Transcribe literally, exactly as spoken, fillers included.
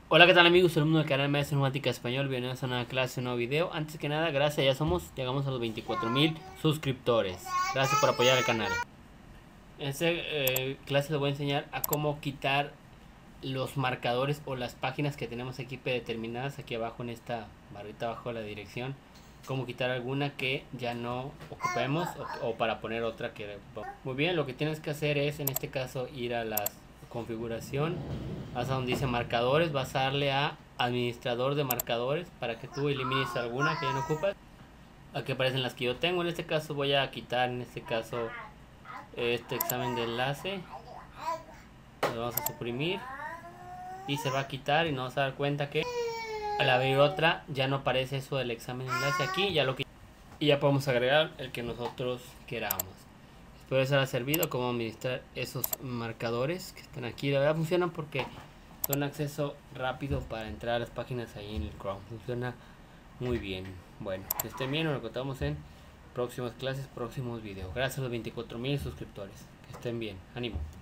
Hola, ¿qué tal amigos? Soy el alumno del canal Maestro Informática Español. Bienvenidos a una clase, un nuevo video. Antes que nada, gracias, ya somos, llegamos a los veinticuatro mil suscriptores. Gracias por apoyar el canal. En esta eh, clase les voy a enseñar a cómo quitar los marcadores o las páginas que tenemos aquí predeterminadas aquí abajo en esta barrita abajo de la dirección. Cómo quitar alguna que ya no ocupemos o, o para poner otra que ocupamos. Muy bien, lo que tienes que hacer es en este caso ir a la configuración, vas a donde dice marcadores, vas a darle a administrador de marcadores para que tú elimines alguna que ya no ocupas. Aquí aparecen las que yo tengo. En este caso voy a quitar en este caso este examen de enlace, lo vamos a suprimir y se va a quitar y nos vamos a dar cuenta que al abrir otra ya no aparece eso del examen de enlace aquí, ya lo quitamos y ya podemos agregar el que nosotros queramos. Espero les haya servido cómo administrar esos marcadores que están aquí. La verdad funcionan porque son acceso rápido para entrar a las páginas ahí en el Chrome. Funciona muy bien. Bueno, que estén bien, nos encontramos en próximas clases, próximos videos. Gracias a los veinticuatro mil suscriptores. Que estén bien. Ánimo.